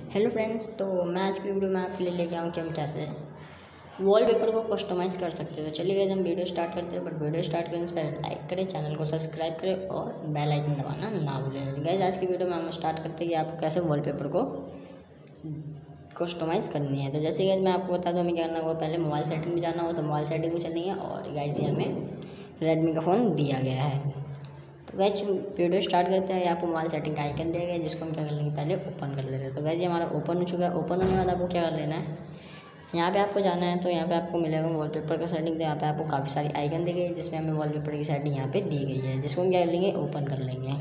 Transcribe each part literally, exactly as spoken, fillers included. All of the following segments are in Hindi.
हेलो फ्रेंड्स, तो मैं आज की वीडियो में आपके लिए लेके आऊँ कि हम कैसे वॉलपेपर को कस्टमाइज़ कर सकते हैं। तो चलिए गाइस हम वीडियो स्टार्ट करते हैं। बट वीडियो स्टार्ट करने से पहले लाइक करें, चैनल को सब्सक्राइब करें और बेल आइकन दबाना ना भूलें। गाइस आज की वीडियो में हम स्टार्ट करते हैं कि आपको कैसे वॉलपेपर को कस्टमाइज़ करनी है। तो जैसे गाइस मैं आपको बता दूँ हमें क्या करना होगा। पहले मोबाइल सेटिंग में जाना हो तो मोबाइल सेटिंग में चलेंगे और गाइस ये हमें रेडमी का फ़ोन दिया गया है। तो गाइस वीडियो स्टार्ट करते हैं। आपको मोबाइल सेटिंग का आइकन दिया गया है जिसको हम क्या कर लेंगे, पहले ओपन कर लेते हैं। तो गाइस ये हमारा ओपन हो चुका है। ओपन होने के बाद आपको क्या कर लेना है, यहाँ पे आपको जाना है। तो यहाँ पे आपको मिलेगा वॉलपेपर का सेटिंग। तो यहाँ पे आपको काफ़ी सारी आइकन दी गई है जिसमें हमें वॉलपेपर की सेटिंग यहाँ पे दी गई है, जिसको हम क्या कर लेंगे, ओपन कर लेंगे।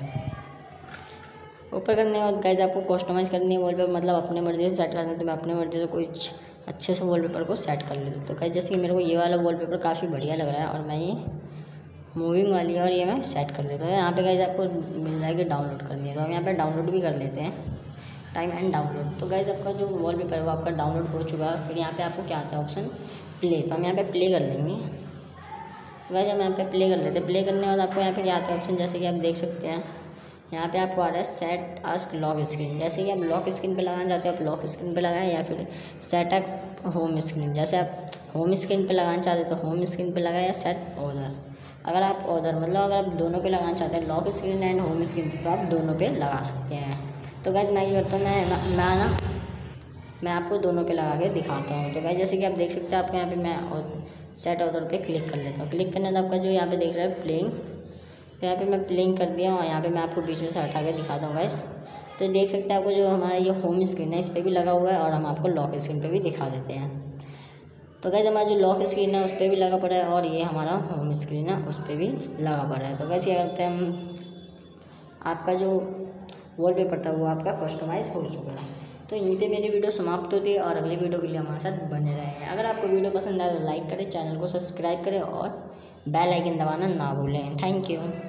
ओपन करने के बाद गाइस आपको कस्टमाइज़ करनी है वॉलपेपर, मतलब अपने मर्जी से सेट करना है। तो मैं अपने मर्जी से कुछ अच्छे से वॉलपेपर को सेट कर लेता हूँ। तो गाइस जैसे कि मेरे को ये वाला वॉलपेपर काफ़ी बढ़िया लग रहा है और मैं ये मूविंग वाली है और ये मैं सेट कर लेता हूँ। यहाँ पे गाइस आपको मिल रहा है कि डाउनलोड करनी है, तो हम यहाँ पे डाउनलोड भी कर लेते हैं, टाइम एंड डाउनलोड। तो गाइस आपका जो वॉलपेपर है वो आपका डाउनलोड हो चुका है। फिर यहाँ पे आपको क्या आता है, ऑप्शन प्ले। तो हम यहाँ पे प्ले कर लेंगे। गाइस हम यहाँ पे प्ले कर लेते हैं। प्ले करने के बाद आपको यहाँ पे क्या आता है ऑप्शन, जैसे कि आप देख सकते हैं यहाँ पे आपको आ रहा है सेट आस्क लॉक स्क्रीन। जैसे कि आप लॉक स्क्रीन पे लगाना चाहते हो आप लॉक स्क्रीन पे लगाएं, या फिर सेट अप होम स्क्रीन, जैसे आप होम स्क्रीन पे लगाना चाहते हो तो होम स्क्रीन पे लगाएं, या सेट ऑर्डर। अगर आप ऑर्डर मतलब अगर आप दोनों पे लगाना चाहते हैं, lock screen and home screen तो आप दोनों पे लगा सकते हैं। तो गाइस मैं ये करता हूँ, मैं मैं ना मैं आपको दोनों पे लगा के दिखाता हूँ। तो गाइस जैसे कि आप देख सकते हैं आपको यहाँ पे मैं सेट ऑर्डर पे क्लिक कर लेता हूँ। क्लिक करने से आपका जो यहाँ पे देख रहा है प्लेइंग, तो यहाँ पे मैं प्लेइंग कर दिया और यहाँ पे मैं आपको बीच में से हटा के दिखाता हूँ गाइस। तो देख सकते हैं आपको जो हमारा ये होम स्क्रीन है इस पर भी लगा हुआ है और हम आपको लॉक स्क्रीन पे भी दिखा देते हैं। तो गाइस हमारा जो लॉक स्क्रीन है उस पर भी लगा पड़ा है और ये हमारा होम स्क्रीन है उस पर भी लगा पड़ा है। तो गाइस क्या करते हैं हम, आपका जो वॉलपेपर था वो आपका कस्टमाइज़ हो चुका है। तो यहीं पे मेरी वीडियो समाप्त होती है और अगली वीडियो के लिए हमारे साथ बने रहें। अगर आपको वीडियो पसंद आए तो लाइक करें, चैनल को सब्सक्राइब करें और बेल आइकन दबाना ना भूलें। Thank you.